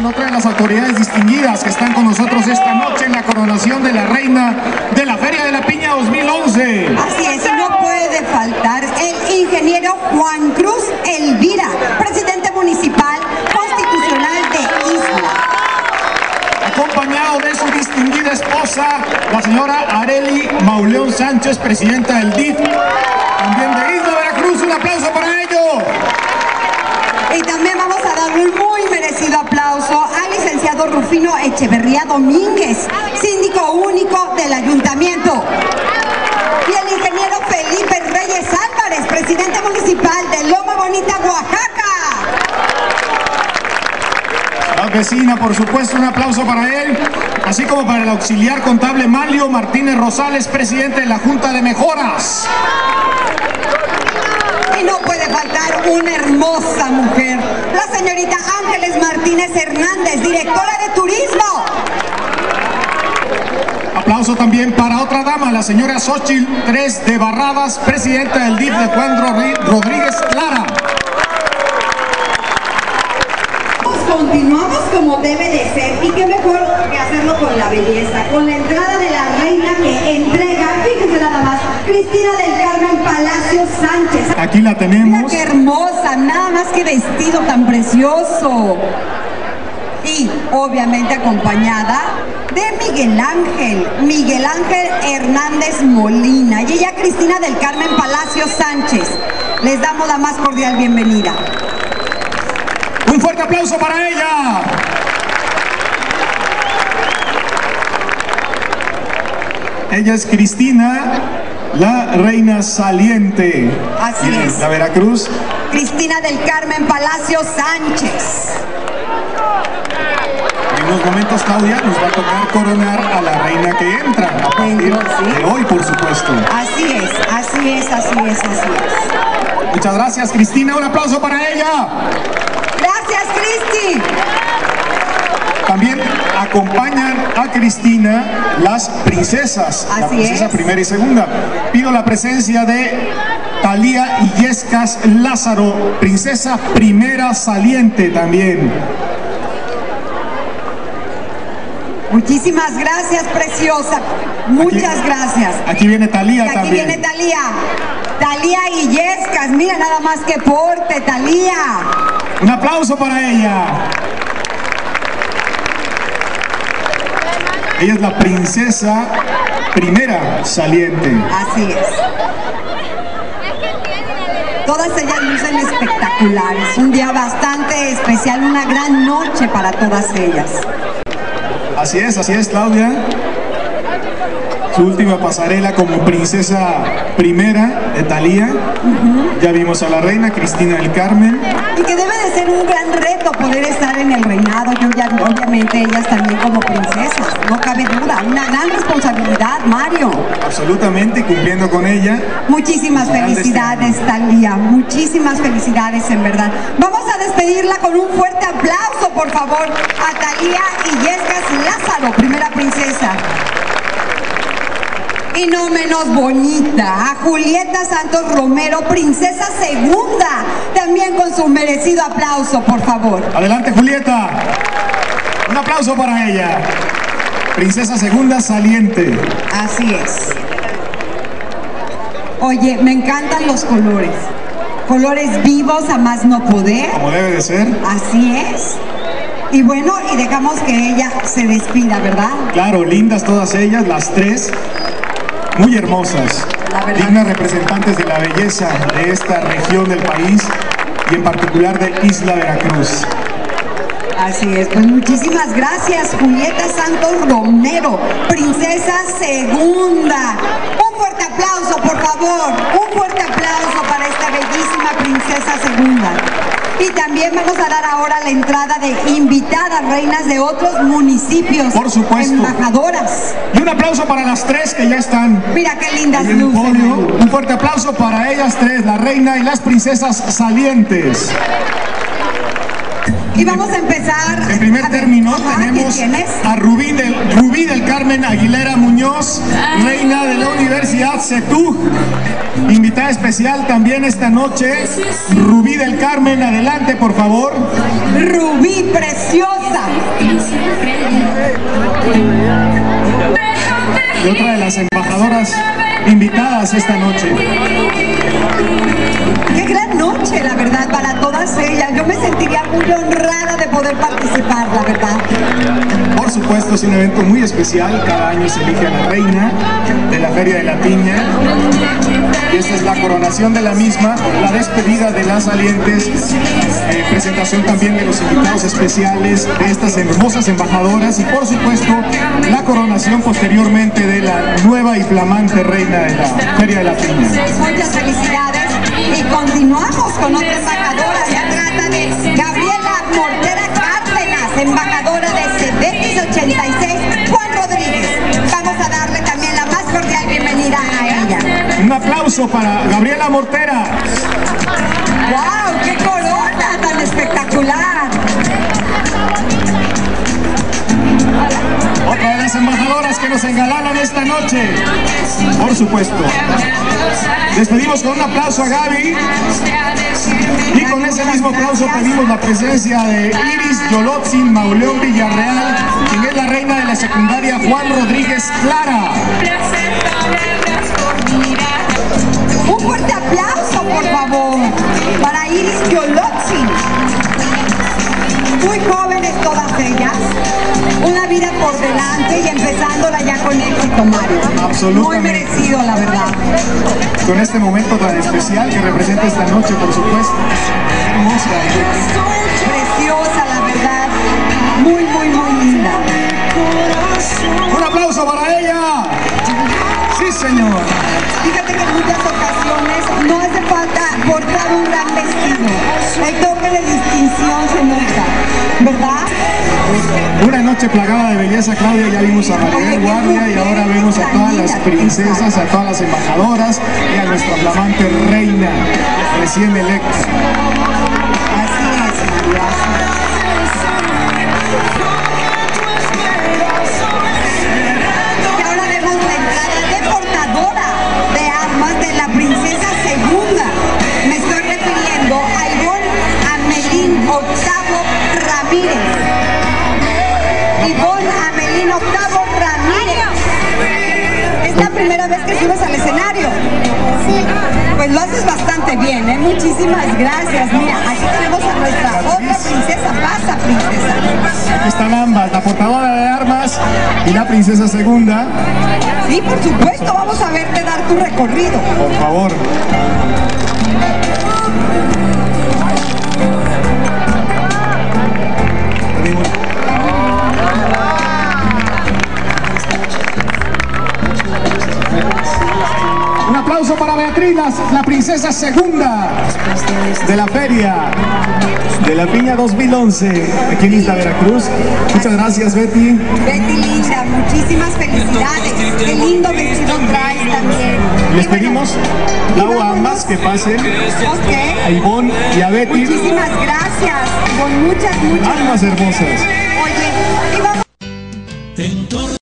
otra de las autoridades distinguidas que están con nosotros esta noche en la coronación de la reina de la Feria de la Piña 2011. Así es, y no puede faltar el ingeniero Juan Cruz Elvira, presidente municipal constitucional de Isla. Acompañado de su distinguida esposa, la señora Arely Mauleón Sánchez, presidenta del DIF, también de Isla Veracruz. Un aplauso para ello. Y también vamos a darle un muy merecido aplauso al licenciado Rufino Echeverría Domínguez, síndico único del ayuntamiento. Y el ingeniero Felipe Reyes Álvarez, presidente municipal de Loma Bonita, Oaxaca. La vecina, por supuesto, un aplauso para él, así como para el auxiliar contable Manlio Martínez Rosales, presidente de la Junta de Mejoras. Y no puede faltar una hermosa mujer, la señorita Ángeles Martínez Hernández, directora de turismo. Aplauso también para otra dama, la señora Xochitl Tres de Barradas, presidenta del DIF de Juan Rodríguez Lara. Continuamos como debe de ser, y qué mejor que hacerlo con la belleza, con la entrada de la reina que entrega, fíjense nada más, Cristina del Carmen Palacios Sánchez. Aquí la tenemos. Mira qué hermosa, nada más que vestido tan precioso. Y obviamente acompañada de Miguel Ángel Hernández Molina, y ella Cristina del Carmen Palacios Sánchez. Les damos la más cordial bienvenida. Un fuerte aplauso para ella. Ella es Cristina, la reina saliente. Así es. La Veracruz. Cristina del Carmen Palacios Sánchez. En unos momentos, Claudia, nos va a tocar coronar a la reina que entra a partir de hoy, por supuesto. Así es, así es, así es, así es. Muchas gracias, Cristina. Un aplauso para ella. Gracias, Cristi. También acompañan a Cristina las princesas, la princesa primera y segunda. Pido la presencia de Talía Illescas Lázaro, princesa primera saliente también. Muchísimas gracias, preciosa. Muchas gracias. Aquí viene Talía también. Aquí viene Talía. Talía Illescas, mira nada más que porte, Talía. Un aplauso para ella. Ella es la princesa primera saliente. Así es. Todas ellas lucen espectaculares. Un día bastante especial, una gran noche para todas ellas. Así es, Claudia. Su última pasarela como princesa primera de Talía. Ya vimos a la reina Cristina del Carmen. Y que debe de ser un gran reto poder estar en el reinado. Yo ya, obviamente, ellas también como princesas, no cabe duda. Una gran responsabilidad, Mario. Absolutamente, cumpliendo con ella. Muchísimas felicidades, Talía. Muchísimas felicidades, en verdad. Vamos a despedirla con un fuerte aplauso, por favor, a Talía Illescas Lázaro, primera princesa. Y no menos bonita, a Julieta Santos Romero, princesa segunda, también con su merecido aplauso, por favor. Adelante, Julieta. Un aplauso para ella. Princesa segunda saliente. Así es. Oye, me encantan los colores. Colores vivos a más no poder. Como debe de ser. Así es. Y bueno, y dejamos que ella se despida, ¿verdad? Claro, lindas todas ellas, las tres. Muy hermosas, dignas representantes de la belleza de esta región del país y en particular de Isla Veracruz. Así es, pues muchísimas gracias, Julieta Santos Romero, princesa segunda. Un fuerte aplauso, por favor, un fuerte aplauso para esta bellísima princesa segunda. Y también vamos a dar ahora la entrada de invitadas reinas de otros municipios. Por supuesto. Embajadoras. Y un aplauso para las tres que ya están. Mira qué lindas en el luces. podio. Un fuerte aplauso para ellas tres, la reina y las princesas salientes. Y vamos a empezar. En primer término tenemos a Rubí del Carmen Aguilera Muñoz, reina de la Universidad CETU. Invitada especial también esta noche, Rubí del Carmen, adelante por favor. Rubí preciosa. Y otra de las embajadoras invitadas esta noche. Qué gran noche, la verdad, para todas ellas. Yo me sentiría muy honrada de poder participar, la verdad. Por supuesto, es un evento muy especial. Cada año se elige a la reina de la Feria de la Piña. Y esta es la coronación de la misma, la despedida de las salientes, presentación también de los invitados especiales, de estas hermosas embajadoras y por supuesto la coronación posteriormente de la nueva y flamante reina de la Feria de la Piña. Muchas felicidades y continuamos con otra embajadora. Se trata de Gabriela Mortera Cárdenas, embajadora de Cebetis 86, Juan Rodríguez. Vamos a darle también la más cordial bienvenida a ella. Un aplauso para Gabriela Mortera. ¡Wow! ¡Qué corona tan espectacular! Otra de las embajadoras que nos engalanan esta noche. Por supuesto. Despedimos con un aplauso a Gaby. Y con ese mismo aplauso pedimos la presencia de Iris Yolotzin Mauleón Villarreal, quien es la reina de la secundaria Juan Rodríguez Clara. Un fuerte aplauso, por favor, para Iris Yolotzin. Muy jóvenes todas ellas, una vida por delante y empezándola ya con éxito, Mario. Absolutamente. Muy merecido, la verdad. Con este momento tan especial que representa esta noche, por supuesto. Hermosa. Preciosa, la verdad. Muy, muy, muy linda. Un aplauso para ella. Sí, señor. Fíjate que en muchas ocasiones no hace falta portar un gran vestido. El toque de distinción se nota, ¿verdad? Una noche plagada de belleza, Claudia. Ya vimos a Maribel Guardia y ahora vemos a todas las princesas, a todas las embajadoras y a nuestra flamante reina recién electa. Así es, María. Y ahora vemos la entrada de portadora de armas de la princesa segunda. Me estoy refiriendo a Ivonne Amelín Octavo Ramírez. Ivonne Amelín Octavo Ramírez. ¿Es la primera vez que subes al escenario? Sí. Pues lo haces bastante bien, ¿eh? Muchísimas gracias. Mira, aquí tenemos a nuestra otra princesa. Pasa, princesa. Aquí están ambas, la portadora de armas y la princesa segunda. Sí, por supuesto, vamos a verte dar tu recorrido. Por favor. Un aplauso para Beatriz, la princesa segunda de la Feria de la Piña 2011 aquí en Isla Veracruz. Muchas gracias, Betty. Betty linda, muchísimas felicidades. Qué lindo vestido traes también. Les pedimos, Lau, a ambas que pasen, a Ivonne y a Betty. Muchísimas gracias. Con muchas Almas hermosas. Oye,